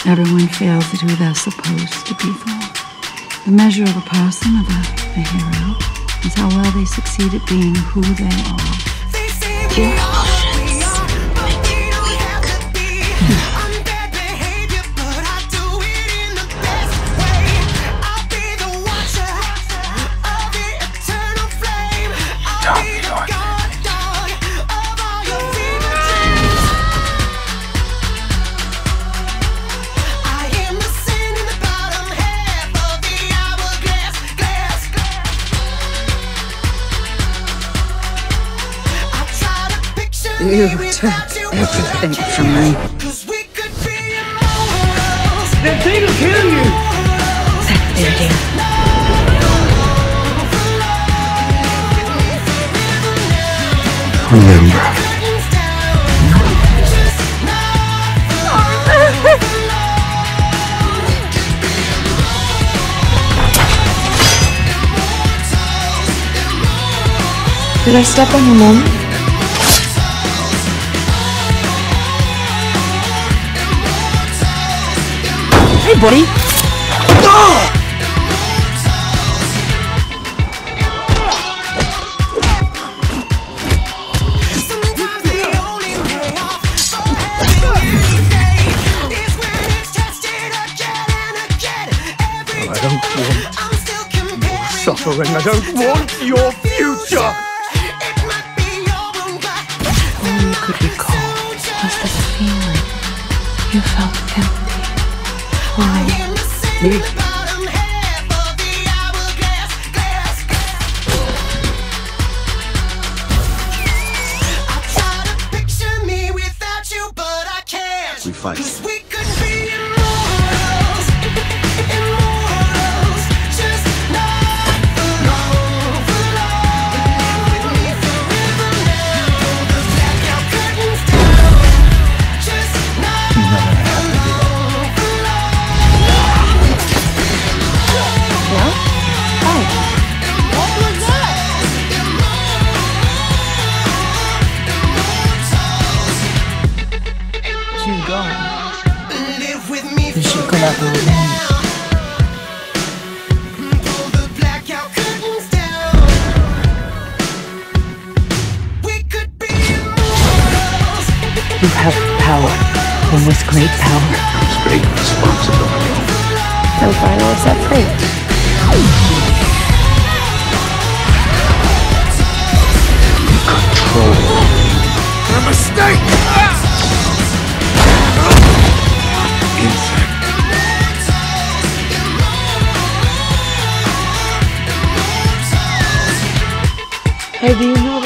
Everyone fails at who they're supposed to be for. The measure of a person, of a hero, is how well they succeed at being who they are. Your emotions make you weak. You took everything from me. They're trying to kill you! Remember. Did I step on your mom? Hey, buddy! Oh! I don't want your suffering. I don't want your future! All you could recall was the feeling you felt empty. Why? Me? We fight. You should collab with me. You have power, and with great power Comes great responsibility. I'm finally set free. Control. A mistake! Hey, do you know